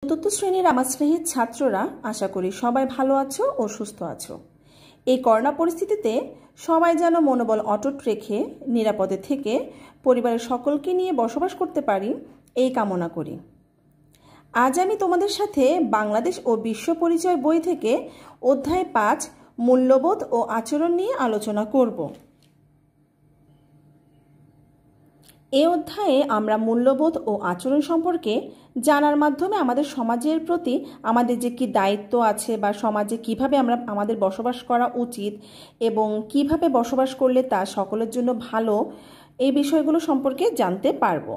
চতুর্থ শ্রেণীর আমার স্নেহের ছাত্ররা আশা করি সবাই ভালো আছো ও সুস্থ আছো। এই করোনা পরিস্থিতিতে সবাই যেন মনোবল অটুট রেখে নিরাপদে থেকে পরিবারের সকলকে নিয়ে বসবাস করতে পারি এই কামনা করি। আজ আমি তোমাদের সাথে বাংলাদেশ ও বিশ্ব পরিচয় বই থেকে অধ্যায় 5 মূল্যবোধ ও আচরণ নিয়ে আলোচনা করব। এই অধ্যায়ে আমরা মূল্যবোধ ও আচরণ সম্পর্কে জানার মাধ্যমে আমাদের সমাজের প্রতি আমাদের যে কি দায়িত্ব আছে বা সমাজে কিভাবে আমাদের বসবাস করা উচিত এবং কিভাবে বসবাস করলে তা সকলের জন্য ভালো, এই বিষয়গুলো সম্পর্কে জানতে পারবো।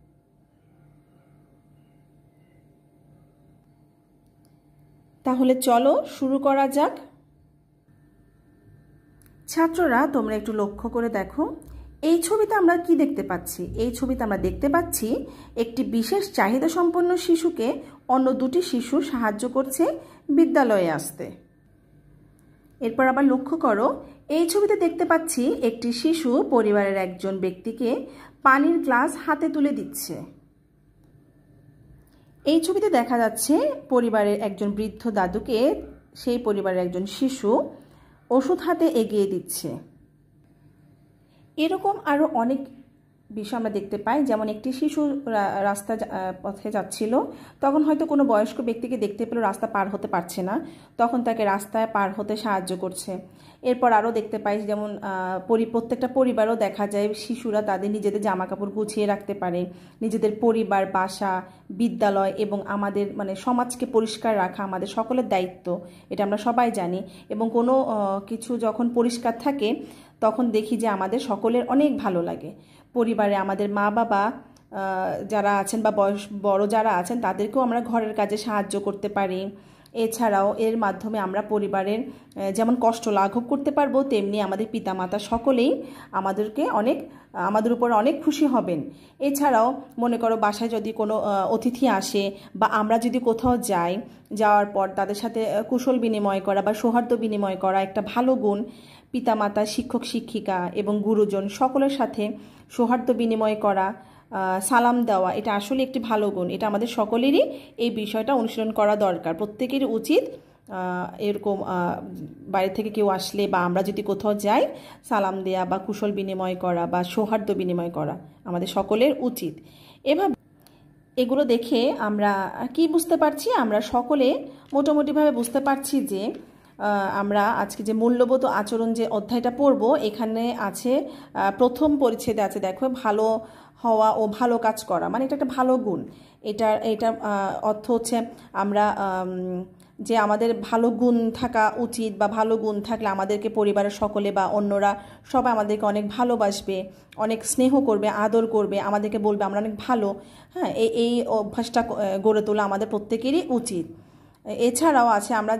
তাহলে চলো শুরু করা যাক। ছাত্ররা তোমরা একটু লক্ষ্য করে দেখো, এই ছবিতে আমরা কি দেখতে পাচ্ছি? এই ছবিতে আমরা দেখতে পাচ্ছি একটি বিশেষ চাহিদা সম্পন্ন শিশুকে অন্য দুটি শিশু সাহায্য করছে বিদ্যালয়ে আসতে। এরপর আবার লক্ষ্য করো, এই ছবিতে দেখতে পাচ্ছি একটি শিশু পরিবারের একজন ব্যক্তিকে পানির গ্লাস হাতে তুলে দিচ্ছে। এই ছবিতে দেখা যাচ্ছে পরিবারের একজন বৃদ্ধ দাদুকে সেই পরিবারের একজন শিশু ওষুধ হাতে এগিয়ে দিচ্ছে। এরকম আরও অনেক বিষয় আমরা দেখতে পাই, যেমন একটি শিশু রাস্তা পথে যাচ্ছিল, তখন হয়তো কোনো বয়স্ক ব্যক্তিকে দেখতে পেল রাস্তা পার হতে পারছে না, তখন তাকে রাস্তায় পার হতে সাহায্য করছে। এরপর আরও দেখতে পাই যেমন প্রত্যেকটা পরিবারও দেখা যায় শিশুরা তাদের নিজেদের জামা কাপড় গুছিয়ে রাখতে পারে, নিজেদের পরিবার, বাসা, বিদ্যালয় এবং আমাদের সমাজকে পরিষ্কার রাখা আমাদের সকলের দায়িত্ব, এটা আমরা সবাই জানি। এবং কোনো কিছু যখন পরিষ্কার থাকে তখন দেখি যে আমাদের সকলের অনেক ভালো লাগে। পরিবারে আমাদের মা বাবা যারা আছেন বা বড় যারা আছেন তাদেরকেও আমরা ঘরের কাজে সাহায্য করতে পারি। এছাড়াও এর মাধ্যমে আমরা পরিবারের যেমন কষ্ট লাঘব করতে পারবো, তেমনি আমাদের পিতামাতা সকলেই আমাদের উপর অনেক খুশি হবেন। এছাড়াও মনে করো বাসায় যদি কোনো অতিথি আসে বা আমরা যদি কোথাও যাওয়ার পর তাদের সাথে কুশল বিনিময় করা বা সৌহার্দ্য বিনিময় করা একটা ভালো গুণ। পিতামাতা, শিক্ষক শিক্ষিকা এবং গুরুজন সকলের সাথে সৌহার্দ্য বিনিময় করা, সালাম দেওয়া, এটা আসলে একটি ভালো গুণ। এটা আমাদের সকলেরই এই বিষয়টা অনুশীলন করা দরকার। প্রত্যেকেরই উচিত এরকম বাইরে থেকে কেউ আসলে বা আমরা যদি কোথাও যাই সালাম দেয়া বা কুশল বিনিময় করা বা সৌহার্দ্য বিনিময় করা আমাদের সকলের উচিত। এভাবে এগুলো দেখে আমরা কি বুঝতে পারছি? আমরা সকলে মোটামুটিভাবে বুঝতে পারছি যে আমরা আজকে যে মূল্যবোধ ও আচরণ যে অধ্যায়টা পড়ব, এখানে আছে প্রথম পরিচ্ছেদে আছে দেখো ভালো হওয়া ও ভালো কাজ করা, এটা একটা ভালো গুণ। এটা অর্থ হচ্ছে আমরা যে আমাদের ভালো গুণ থাকা উচিত বা ভালো গুণ থাকলে আমাদেরকে পরিবারের সকলে বা অন্যরা সবাই আমাদেরকে অনেক ভালোবাসবে, অনেক স্নেহ করবে, আদর করবে, আমাদেরকে বলবে আমরা অনেক ভালো। হ্যাঁ, এই অভ্যাসটা গড়ে তোলা আমাদের প্রত্যেকেরই উচিত। এছাড়াও আছে আমরা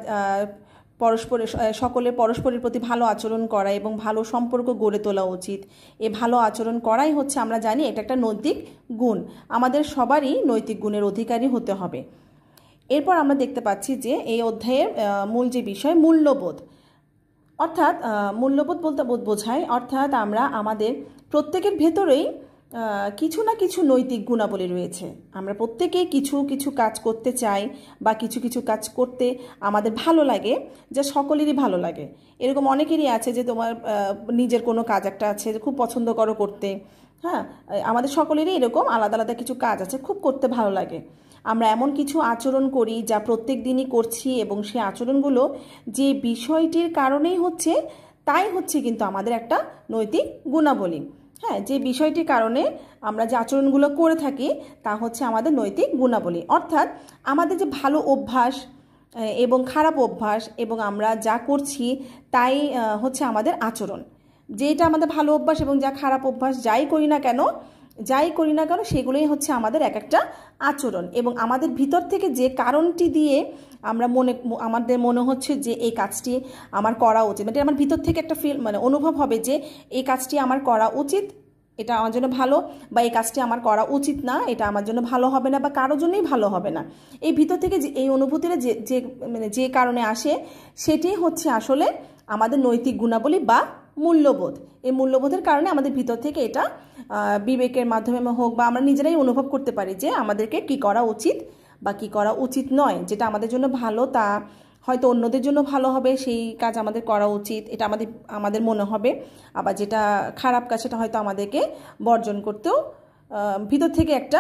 সকলে পরস্পরের প্রতি ভালো আচরণ করা এবং ভালো সম্পর্ক গড়ে তোলা উচিত। এই ভালো আচরণ করাই হচ্ছে আমরা জানি এটা একটা নৈতিক গুণ। আমাদের সবারই নৈতিক গুণের অধিকারী হতে হবে। এরপর আমরা দেখতে পাচ্ছি যে এই অধ্যায়ের মূল যে বিষয় মূল্যবোধ, অর্থাৎ মূল্যবোধ বলতে বোঝায় অর্থাৎ আমরা আমাদের প্রত্যেকের ভেতরেই কিছু না কিছু নৈতিক গুণাবলী রয়েছে। আমরা প্রত্যেকেই কিছু কিছু কাজ করতে চাই বা কিছু কিছু কাজ করতে আমাদের ভালো লাগে, যা সকলেরই ভালো লাগে। এরকম অনেকেরই আছে যে তোমার নিজের কোনো কাজ একটা আছে যে খুব পছন্দ করো করতে। হ্যাঁ, আমাদের সকলেরই এরকম আলাদা আলাদা কিছু কাজ আছে খুব করতে ভালো লাগে। আমরা এমন কিছু আচরণ করি যা প্রত্যেক দিনই করছি এবং সেই আচরণগুলো যে বিষয়টির কারণেই হচ্ছে তাই হচ্ছে কিন্তু আমাদের একটা নৈতিক গুণাবলী। হ্যাঁ, যে বিষয়টির কারণে আমরা যে আচরণগুলো করে থাকি তা হচ্ছে আমাদের নৈতিক গুণাবলী। অর্থাৎ আমাদের যে ভালো অভ্যাস এবং খারাপ অভ্যাস এবং আমরা যা করছি তাই হচ্ছে আমাদের আচরণ। যেটা আমাদের ভালো অভ্যাস এবং যা খারাপ অভ্যাস যাই করি না কেন সেগুলোই হচ্ছে আমাদের এক একটা আচরণ। এবং আমাদের ভিতর থেকে যে কারণটি দিয়ে আমাদের মনে হচ্ছে যে এই কাজটি আমার করা উচিত, আমার ভিতর থেকে একটা অনুভব হবে যে এই কাজটি আমার করা উচিত, এটা আমার জন্য ভালো, বা এই কাজটি আমার করা উচিত না, এটা আমার জন্য ভালো হবে না বা কারোর জন্যই ভালো হবে না। এই ভিতর থেকে যে এই অনুভূতিটা যে কারণে আসে সেটি হচ্ছে আসলে আমাদের নৈতিক গুণাবলী বা মূল্যবোধ। এই মূল্যবোধের কারণে আমাদের ভিতর থেকে এটা বিবেকের মাধ্যমে হোক বা আমরা নিজেরাই অনুভব করতে পারি যে আমাদেরকে কি করা উচিত বা কী করা উচিত নয়, যেটা আমাদের জন্য ভালো তা হয়তো অন্যদের জন্য ভালো হবে, সেই কাজ আমাদের করা উচিত, এটা আমাদের মনে হবে। আবার যেটা খারাপ কাজ সেটা হয়তো আমাদেরকে বর্জন করতেও ভিতর থেকে একটা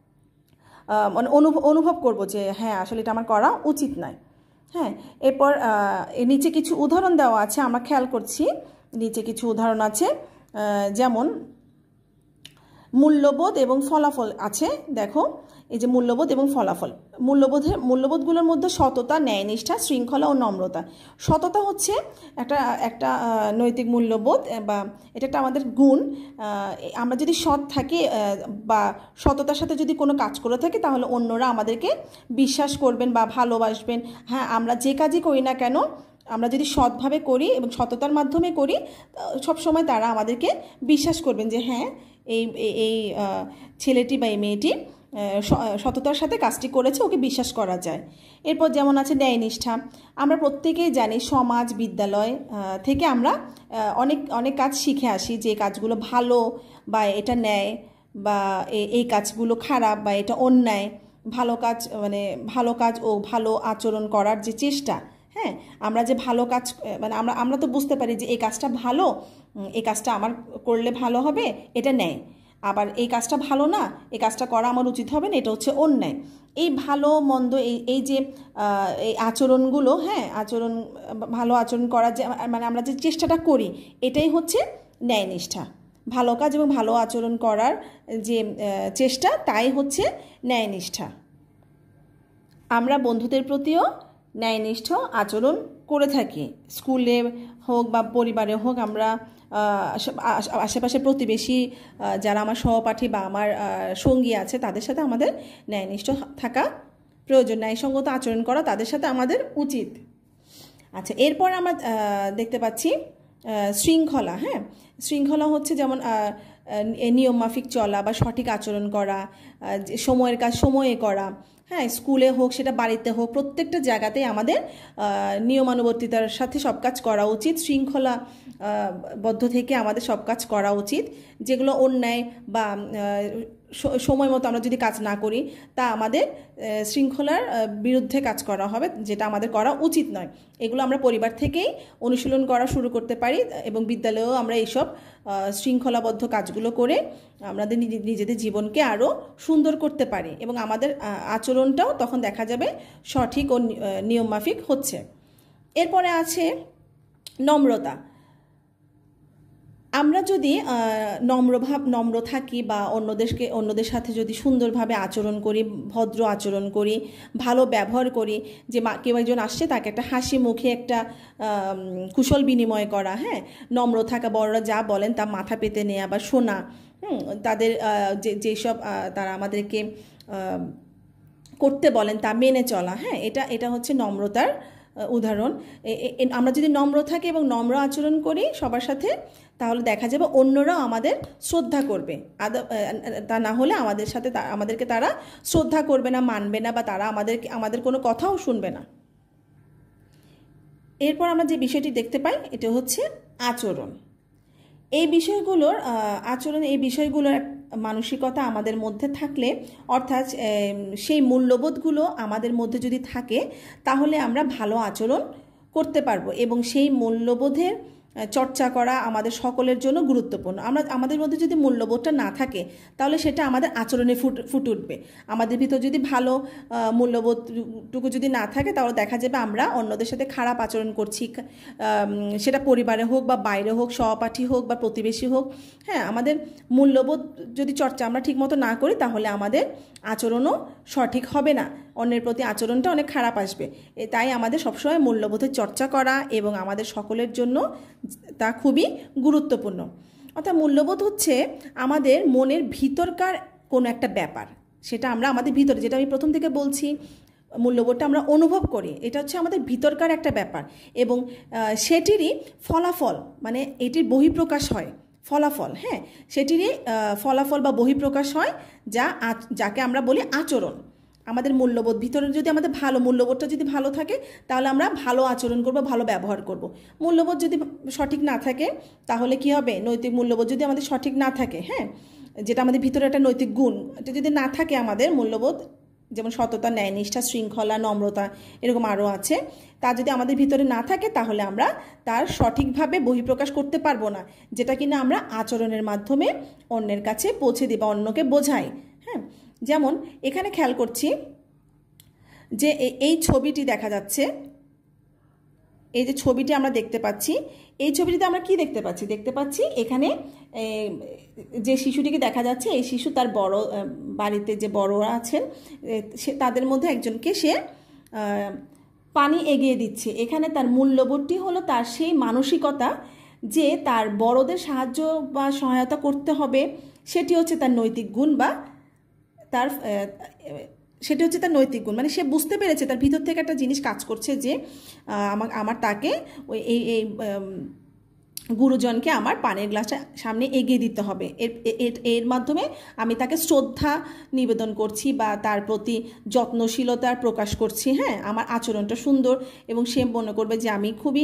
মানে অনুভব করব যে হ্যাঁ আসলে এটা আমার করা উচিত নয়। হ্যাঁ, এরপর নিচে কিছু উদাহরণ দেওয়া আছে, আমরা খেয়াল করছি নিচে কিছু উদাহরণ আছে, যেমন মূল্যবোধ এবং ফলাফল আছে। দেখো এই যে মূল্যবোধ এবং ফলাফল, মূল্যবোধগুলোর মধ্যে সততা, ন্যায়নিষ্ঠা, শৃঙ্খলা ও নম্রতা। সততা হচ্ছে একটা নৈতিক মূল্যবোধ বা এটা একটা আমাদের গুণ। আমরা যদি সৎ থাকি বা সততার সাথে যদি কোনো কাজ করে থাকি তাহলে অন্যরা আমাদেরকে বিশ্বাস করবেন বা ভালোবাসবেন। হ্যাঁ, আমরা যে কাজই করি না কেন আমরা যদি সৎভাবে করি এবং সততার মাধ্যমে করি সবসময় তারা আমাদেরকে বিশ্বাস করবেন যে হ্যাঁ এই ছেলেটি বা এই মেয়েটি সততার সাথে কাজটি করেছে, ওকে বিশ্বাস করা যায়। এরপর যেমন আছে ন্যায়নিষ্ঠা। আমরা প্রত্যেকেই জানি সমাজ বিদ্যালয় থেকে আমরা অনেক কাজ শিখে আসি, যে কাজগুলো ভালো বা এটা ন্যায় বা এই কাজগুলো খারাপ বা এটা অন্যায়। ভালো কাজ ও ভালো আচরণ করার যে চেষ্টা, হ্যাঁ আমরা যে ভালো কাজ মানে আমরা তো বুঝতে পারি যে এই কাজটা ভালো, এই কাজটা আমার করলে ভালো হবে, এটা ন্যায়। আবার এই কাজটা ভালো না, এই কাজটা করা আমার উচিত হবে না, এটা হচ্ছে অন্যায়। এই ভালো মন্দ এই যে এই আচরণগুলো, হ্যাঁ ভালো আচরণ করার যে মানে আমরা যে চেষ্টাটা করি এটাই হচ্ছে ন্যায়নিষ্ঠা। ভালো কাজ এবং ভালো আচরণ করার যে চেষ্টা তাই হচ্ছে ন্যায়নিষ্ঠা। আমরা বন্ধুদের প্রতিও ন্যায়নিষ্ঠ আচরণ করে থাকি, স্কুলে হোক বা পরিবারে হোক। আমরা আশেপাশে প্রতিবেশী যারা আমার সহপাঠী বা আমার সঙ্গী আছে তাদের সাথে আমাদের ন্যায়নিষ্ঠ থাকা প্রয়োজন, ন্যায়সঙ্গত আচরণ করা তাদের সাথে আমাদের উচিত। আচ্ছা, এরপর আমরা দেখতে পাচ্ছি শৃঙ্খলা। হ্যাঁ, শৃঙ্খলা হচ্ছে যেমন নিয়ম মাফিক চলা বা সঠিক আচরণ করা, সময়ের কাজ সময়ে করা। হ্যাঁ, স্কুলে হোক সেটা বাড়িতে হোক, প্রত্যেকটা জায়গাতেই আমাদের নিয়মানুবর্তিতার সাথে সব কাজ করা উচিত, শৃঙ্খলা বদ্ধ থেকে আমাদের সব কাজ করা উচিত। যেগুলো অন্যায় বা সময় মতো আমরা যদি কাজ না করি তা আমাদের শৃঙ্খলার বিরুদ্ধে কাজ করা হবে, যেটা আমাদের করা উচিত নয়। এগুলো আমরা পরিবার থেকেই অনুশীলন করা শুরু করতে পারি এবং বিদ্যালয়েও আমরা এইসব শৃঙ্খলাবদ্ধ কাজগুলো করে আমাদের নিজেদের জীবনকে আরও সুন্দর করতে পারি এবং আমাদের আচরণটাও তখন দেখা যাবে সঠিক ও নিয়মমাফিক হচ্ছে। এরপরে আছে নম্রতা। আমরা যদি নম্র থাকি বা অন্যদের সাথে যদি সুন্দরভাবে আচরণ করি, ভদ্র আচরণ করি, ভালো ব্যবহার করি, যে কেউ একজন আসছে তাকে একটা হাসি মুখে একটা কুশল বিনিময় করা, হ্যাঁ নম্র থাকা, বড়রা যা বলেন তা মাথা পেতে নেওয়া বা শোনা, তাদের যেসব তারা আমাদেরকে করতে বলেন তা মেনে চলা, হ্যাঁ এটা হচ্ছে নম্রতার উদাহরণ। আমরা যদি নম্র থাকি এবং নম্র আচরণ করি সবার সাথে তাহলে দেখা যাবে অন্যরাও আমাদের শ্রদ্ধা করবে। তা না হলে আমাদেরকে তারা শ্রদ্ধা করবে না, মানবে না বা তারা আমাদের কোনো কথাও শুনবে না। এরপর আমরা যে বিষয়টি দেখতে পাই এটা হচ্ছে আচরণ। এই বিষয়গুলোর মানসিকতা আমাদের মধ্যে থাকলে, অর্থাৎ সেই মূল্যবোধগুলো আমাদের মধ্যে যদি থাকে তাহলে আমরা ভালো আচরণ করতে পারবো এবং সেই মূল্যবোধের চর্চা করা আমাদের সকলের জন্য গুরুত্বপূর্ণ। আমাদের মধ্যে যদি মূল্যবোধটা না থাকে তাহলে সেটা আমাদের আচরণে ফুটে উঠবে। আমাদের ভিতর যদি ভালো মূল্যবোধটুকু যদি না থাকে তাহলে দেখা যাবে আমরা অন্যদের সাথে খারাপ আচরণ করছি, সেটা পরিবারে হোক বা বাইরে হোক, সহপাঠী হোক বা প্রতিবেশী হোক। হ্যাঁ, আমাদের মূল্যবোধ যদি চর্চা আমরা ঠিকমতো না করি তাহলে আমাদের আচরণও সঠিক হবে না, অন্যের প্রতি আচরণটা অনেক খারাপ আসবে। তাই আমাদের সবসময় মূল্যবোধের চর্চা করা এবং আমাদের সকলের জন্য তা খুবই গুরুত্বপূর্ণ। অর্থাৎ মূল্যবোধ হচ্ছে আমাদের মনের ভিতরকার কোনো একটা ব্যাপার, সেটা আমরা আমাদের ভিতরে, যেটা আমি প্রথম থেকে বলছি, মূল্যবোধটা আমরা অনুভব করি, এটা হচ্ছে আমাদের ভিতরকার একটা ব্যাপার এবং সেটিরই ফলাফল, মানে এটির বহিঃপ্রকাশ হয় ফলাফল। হ্যাঁ, সেটিরই ফলাফল বা বহিঃপ্রকাশ হয় যাকে আমরা বলি আচরণ। আমাদের মূল্যবোধ ভিতরে যদি আমাদের মূল্যবোধটা যদি ভালো থাকে তাহলে আমরা ভালো আচরণ করব, ভালো ব্যবহার করব। মূল্যবোধ যদি সঠিক না থাকে তাহলে কি হবে, নৈতিক মূল্যবোধ যদি আমাদের সঠিক না থাকে, হ্যাঁ যেটা আমাদের ভিতরে একটা নৈতিক গুণ, এটা যদি না থাকে, আমাদের মূল্যবোধ যেমন সততা, ন্যায়নিষ্ঠা, শৃঙ্খলা, নম্রতা, এরকম আরও আছে। তা যদি আমাদের ভিতরে না থাকে তাহলে আমরা তার সঠিকভাবে বহিঃপ্রকাশ করতে পারবো না, যেটা কিনা আমরা আচরণের মাধ্যমে অন্যের কাছে পৌঁছে দিই বা অন্যকে বোঝাই। হ্যাঁ, যেমন এখানে খেয়াল করছি যে এই ছবিটি দেখা যাচ্ছে, এই যে ছবিটি আমরা দেখতে পাচ্ছি, এই ছবিটিতে আমরা কি দেখতে পাচ্ছি? দেখতে পাচ্ছি এখানে যে শিশুটিকে দেখা যাচ্ছে, এই শিশু তার বড় বাড়িতে যে বড়রা আছেন তাদের মধ্যে একজনকে সে পানি এগিয়ে দিচ্ছে। এখানে তার মূল্যবোধটি হলো তার সেই মানসিকতা যে তার বড়দের সাহায্য বা সহায়তা করতে হবে, সেটি হচ্ছে তার নৈতিক গুণ বা তার সেটি হচ্ছে তার নৈতিক গুণ। মানে সে বুঝতে পেরেছে, তার ভিতর থেকে একটা জিনিস কাজ করছে যে আমার তাকে ওই এই গুরুজনকে আমার পানির গ্লাসটা সামনে এগিয়ে দিতে হবে। এর মাধ্যমে আমি তাকে শ্রদ্ধা নিবেদন করছি বা তার প্রতি যত্নশীলতার প্রকাশ করছি। হ্যাঁ, আমার আচরণটা সুন্দর এবং সে মনে করবে যে আমি খুবই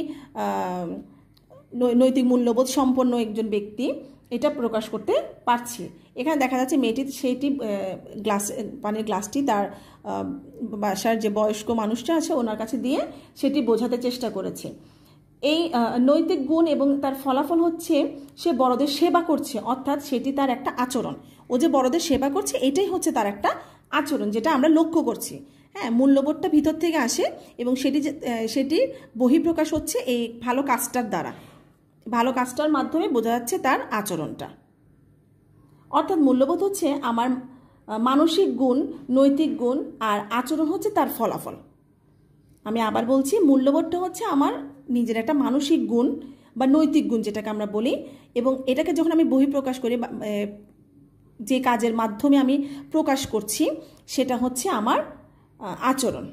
নৈতিক মূল্যবোধ সম্পন্ন একজন ব্যক্তি, এটা প্রকাশ করতে পারছি। এখানে দেখা যাচ্ছে মেয়েটি সেইটি পানির গ্লাসটি তার বাসার যে বয়স্ক মানুষটা আছে ওনার কাছে দিয়ে সেটি বোঝাতে চেষ্টা করেছে। এই নৈতিক গুণ এবং তার ফলাফল হচ্ছে সে বড়দের সেবা করছে, অর্থাৎ সেটি তার একটা আচরণ। ও যে বড়দের সেবা করছে এটাই হচ্ছে তার একটা আচরণ, যেটা আমরা লক্ষ্য করছি। হ্যাঁ, মূল্যবোধটা ভিতর থেকে আসে এবং সেটির বহিঃপ্রকাশ হচ্ছে এই ভালো কাজটার দ্বারা। ভালো কাজটার মাধ্যমে বোঝা যাচ্ছে তার আচরণটা। অর্থাৎ মূল্যবোধ হচ্ছে আমার মানসিক গুণ, নৈতিক গুণ, আর আচরণ হচ্ছে তার ফলাফল। আমি আবার বলছি, মূল্যবোধটা হচ্ছে আমার নিজের একটা মানসিক গুণ বা নৈতিক গুণ যেটাকে আমরা বলি, এবং এটাকে যখন আমি বহিঃপ্রকাশ করি, যে কাজের মাধ্যমে আমি প্রকাশ করছি সেটা হচ্ছে আমার আচরণ।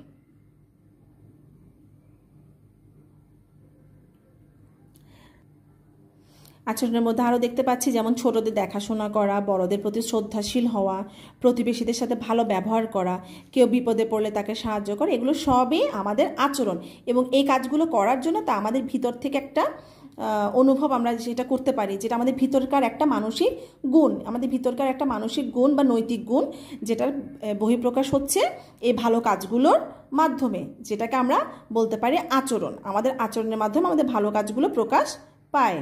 আচরণের মধ্যে আরও দেখতে পাচ্ছি যেমন ছোটদের দেখাশোনা করা, বড়দের প্রতি শ্রদ্ধাশীল হওয়া, প্রতিবেশীদের সাথে ভালো ব্যবহার করা, কেউ বিপদে পড়লে তাকে সাহায্য করা, এগুলো সবই আমাদের আচরণ। এবং এই কাজগুলো করার জন্য তা আমাদের ভিতর থেকে একটা অনুভব আমরা যেটা করতে পারি, যেটা আমাদের ভিতরকার একটা মানসিক গুণ, আমাদের ভিতরকার একটা মানসিক গুণ বা নৈতিক গুণ, যেটার বহিঃপ্রকাশ হচ্ছে এই ভালো কাজগুলোর মাধ্যমে, যেটাকে আমরা বলতে পারি আচরণ। আমাদের আচরণের মাধ্যমে আমাদের ভালো কাজগুলো প্রকাশ পায়।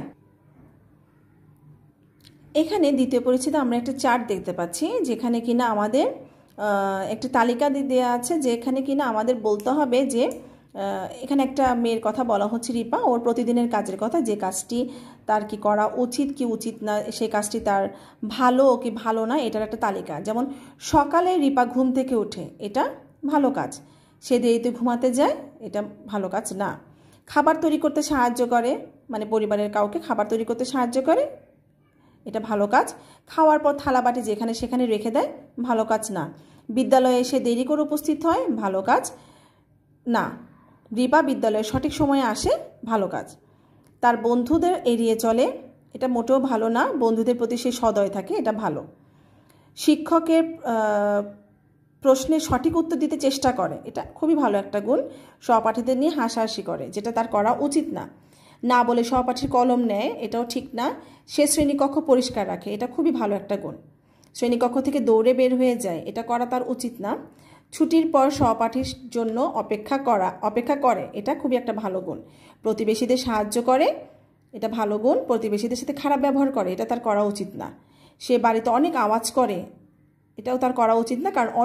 এখানে দ্বিতীয় পরিচ্ছেদে আমরা একটা চার্ট দেখতে পাচ্ছি, যেখানে কিনা আমাদের একটা তালিকা দেওয়া আছে, যেখানে কিনা আমাদের বলতে হবে যে এখানে একটা মেয়ের কথা বলা হচ্ছে, রিপা, ওর প্রতিদিনের কাজের কথা, যে কাজটি তার কি করা উচিত কি উচিত না, সেই কাজটি তার ভালো কি ভালো না, এটার একটা তালিকা। যেমন সকালে রিপা ঘুম থেকে ওঠে, এটা ভালো কাজ। সে দেরিতে ঘুমাতে যায়, এটা ভালো কাজ না। খাবার তৈরি করতে সাহায্য করে, মানে পরিবারের কাউকে খাবার তৈরি করতে সাহায্য করে, এটা ভালো কাজ। খাওয়ার পর থালা বাটি যেখানে সেখানে রেখে দেয়, ভালো কাজ না। বিদ্যালয়ে এসে দেরি করে উপস্থিত হয়, ভালো কাজ না। রিপা বিদ্যালয়ে সঠিক সময়ে আসে, ভালো কাজ। তার বন্ধুদের এড়িয়ে চলে, এটা মোটেও ভালো না। বন্ধুদের প্রতি সে সদয় থাকে, এটা ভালো। শিক্ষকের প্রশ্নের সঠিক উত্তর দিতে চেষ্টা করে, এটা খুবই ভালো একটা গুণ। সহপাঠীদের নিয়ে হাসাহাসি করে, যেটা তার করা উচিত না। না বলে সহপাঠীর কলম নেয়, এটাও ঠিক না। সে শ্রেণীকক্ষ পরিষ্কার রাখে, এটা খুবই ভালো একটা গুণ। শ্রেণীকক্ষ থেকে দৌড়ে বের হয়ে যায়, এটা করা তার উচিত না। ছুটির পর সহপাঠীর জন্য অপেক্ষা করে, এটা খুবই একটা ভালো গুণ। প্রতিবেশীদের সাহায্য করে, এটা ভালো গুণ। প্রতিবেশীদের সাথে খারাপ ব্যবহার করে, এটা তার করা উচিত না। সে বাড়িতে অনেক আওয়াজ করে, এটাও তার করা উচিত না, কারণ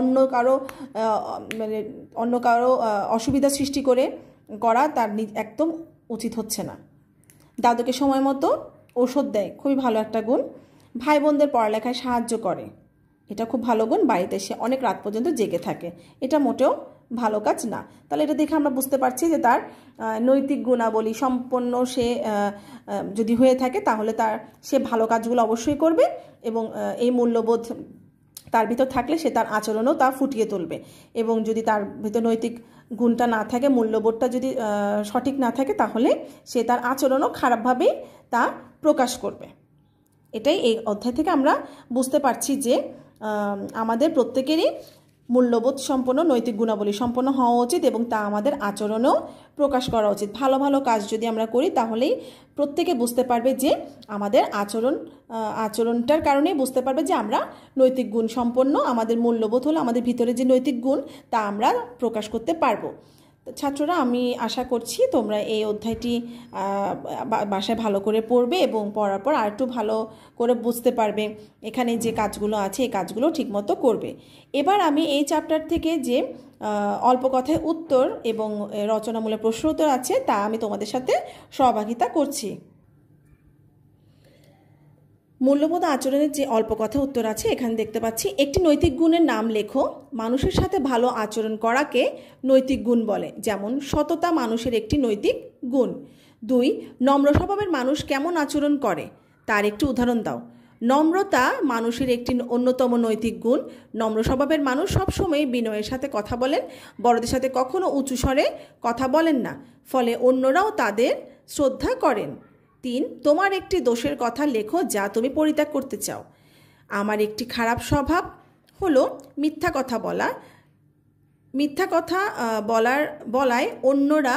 অন্য কারো অসুবিধা সৃষ্টি করা তার একদম উচিত হচ্ছে না। দাদুকে সময় মতো ওষুধ দেয়, খুবই ভালো একটা গুণ। ভাই বোনদের পড়ালেখায় সাহায্য করে, এটা খুব ভালো গুণ। বাড়িতে সে অনেক রাত পর্যন্ত জেগে থাকে, এটা মোটেও ভালো কাজ না। তাহলে এটা দেখে আমরা বুঝতে পারছি যে তার নৈতিক গুণাবলী সম্পন্ন সে যদি হয়ে থাকে, তাহলে সে ভালো কাজগুলো অবশ্যই করবে, এবং এই মূল্যবোধ তার ভিতর থাকলে সে তার আচরণও তা ফুটিয়ে তুলবে। এবং যদি তার ভিতর নৈতিক গুণটা না থাকে, মূল্যবোধটা যদি সঠিক না থাকে, তাহলে সে তার আচরণও খারাপভাবেই তা প্রকাশ করবে। এটাই এই অধ্যায় থেকে আমরা বুঝতে পারছি যে আমাদের প্রত্যেকেরই মূল্যবোধ সম্পন্ন, নৈতিক গুণাবলী সম্পন্ন হওয়া উচিত এবং তা আমাদের আচরণেও প্রকাশ করা উচিত। ভালো ভালো কাজ যদি আমরা করি তাহলেই প্রত্যেকে বুঝতে পারবে যে আমাদের আচরণটার কারণেই বুঝতে পারবে যে আমরা নৈতিক গুণ সম্পন্ন। আমাদের মূল্যবোধ হলো আমাদের ভিতরে যে নৈতিক গুণ তা আমরা প্রকাশ করতে পারবো। ছাত্ররা, আমি আশা করছি তোমরা এই অধ্যায়টি বাসায় ভালো করে পড়বে এবং পড়ার পর আর একটু ভালো করে বুঝতে পারবে। এখানে যে কাজগুলো আছে এই কাজগুলো ঠিকমতো করবে। এবার আমি এই চ্যাপ্টার থেকে যে অল্প কথায় উত্তর এবং রচনামূলক প্রশ্ন উত্তর আছে তা আমি তোমাদের সাথে সহভাগিতা করছি। মূল্যবোধ আচরণের যে অল্প কথা উত্তর আছে এখানে দেখতে পাচ্ছি, একটি নৈতিক গুণের নাম লেখো। মানুষের সাথে ভালো আচরণ করাকে নৈতিক গুণ বলে। যেমন সততা মানুষের একটি নৈতিক গুণ। 2, নম্র স্বভাবের মানুষ কেমন আচরণ করে তার একটি উদাহরণ দাও। নম্রতা মানুষের একটি অন্যতম নৈতিক গুণ। নম্র স্বভাবের মানুষ সবসময় বিনয়ের সাথে কথা বলেন, বড়দের সাথে কখনো উঁচু স্বরে কথা বলেন না, ফলে অন্যরাও তাদের শ্রদ্ধা করেন। 3, তোমার একটি দোষের কথা লেখো যা তুমি পরিত্যাগ করতে চাও। আমার একটি খারাপ স্বভাব হলো মিথ্যা কথা বলা। মিথ্যা কথা বলায় অন্যরা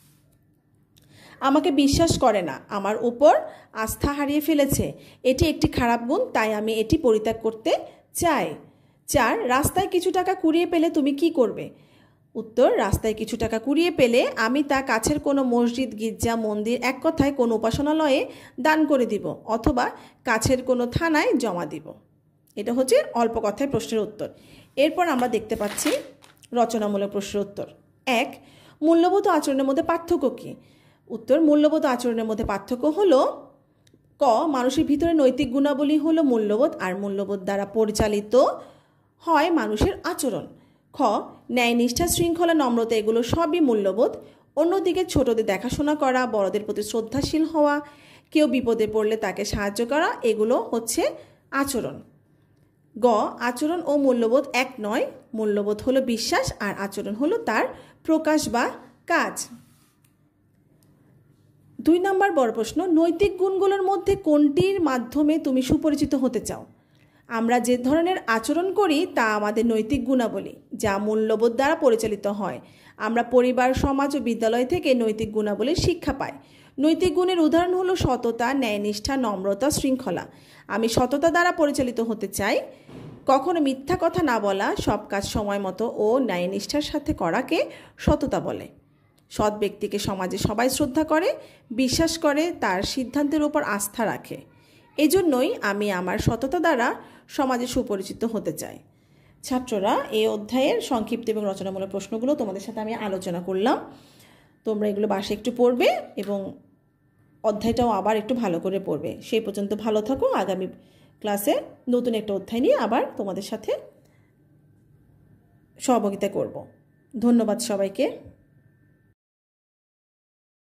আমাকে বিশ্বাস করে না, আমার উপর আস্থা হারিয়ে ফেলেছে। এটি একটি খারাপ গুণ, তাই আমি এটি পরিত্যাগ করতে চাই। 4, রাস্তায় কিছু টাকা কুড়িয়ে পেলে তুমি কি করবে? উত্তর, রাস্তায় কিছু টাকা কুড়িয়ে পেলে আমি তা কাছের কোনো মসজিদ, গির্জা, মন্দির, এক কথায় কোনো উপাসনালয়ে দান করে দিব অথবা কাছের কোনো থানায় জমা দিব। এটা হচ্ছে অল্প কথায় প্রশ্নের উত্তর। এরপর আমরা দেখতে পাচ্ছি রচনামূলক প্রশ্নের উত্তর। 1, মূল্যবোধ আচরণের মধ্যে পার্থক্য কী? উত্তর, মূল্যবোধ আচরণের মধ্যে পার্থক্য হলো ক, মানুষের ভিতরে নৈতিক গুণাবলী হলো মূল্যবোধ, আর মূল্যবোধ দ্বারা পরিচালিত হয় মানুষের আচরণ। খ, ন্যায়, নিষ্ঠা, শৃঙ্খলা, নম্রতা এগুলো সবই মূল্যবোধ। অন্যদিকে ছোটদের দেখাশোনা করা, বড়দের প্রতি শ্রদ্ধাশীল হওয়া, কেউ বিপদে পড়লে তাকে সাহায্য করা এগুলো হচ্ছে আচরণ। গ, আচরণ ও মূল্যবোধ এক নয়। মূল্যবোধ হলো বিশ্বাস আর আচরণ হলো তার প্রকাশ বা কাজ। 2 নম্বর বড় প্রশ্ন, নৈতিক গুণগুলোর মধ্যে কোনটির মাধ্যমে তুমি সুপরিচিত হতে চাও? আমরা যে ধরনের আচরণ করি তা আমাদের নৈতিক গুণাবলী, যা মূল্যবোধ দ্বারা পরিচালিত হয়। আমরা পরিবার, সমাজ ও বিদ্যালয় থেকে নৈতিক গুণাবলীর শিক্ষা পাই। নৈতিক গুণের উদাহরণ হলো সততা, ন্যায়নিষ্ঠা, নম্রতা, শৃঙ্খলা। আমি সততা দ্বারা পরিচালিত হতে চাই। কখনো মিথ্যা কথা না বলা, সব কাজ সময় মতো ও ন্যায়নিষ্ঠার সাথে করাকে সততা বলে। সৎ ব্যক্তিকে সমাজে সবাই শ্রদ্ধা করে, বিশ্বাস করে, তার সিদ্ধান্তের উপর আস্থা রাখে। এজন্যই আমি আমার সততা দ্বারা সমাজে সুপরিচিত হতে চাই। ছাত্ররা, এই অধ্যায়ের সংক্ষিপ্ত এবং রচনামূলক প্রশ্নগুলো তোমাদের সাথে আমি আলোচনা করলাম। তোমরা এগুলো বাসায় একটু পড়বে এবং অধ্যায়টাও আবার একটু ভালো করে পড়বে। সেই পর্যন্ত ভালো থাকো। আগামী ক্লাসে নতুন একটা অধ্যায় নিয়ে আবার তোমাদের সাথে সহযোগিতা করব। ধন্যবাদ সবাইকে।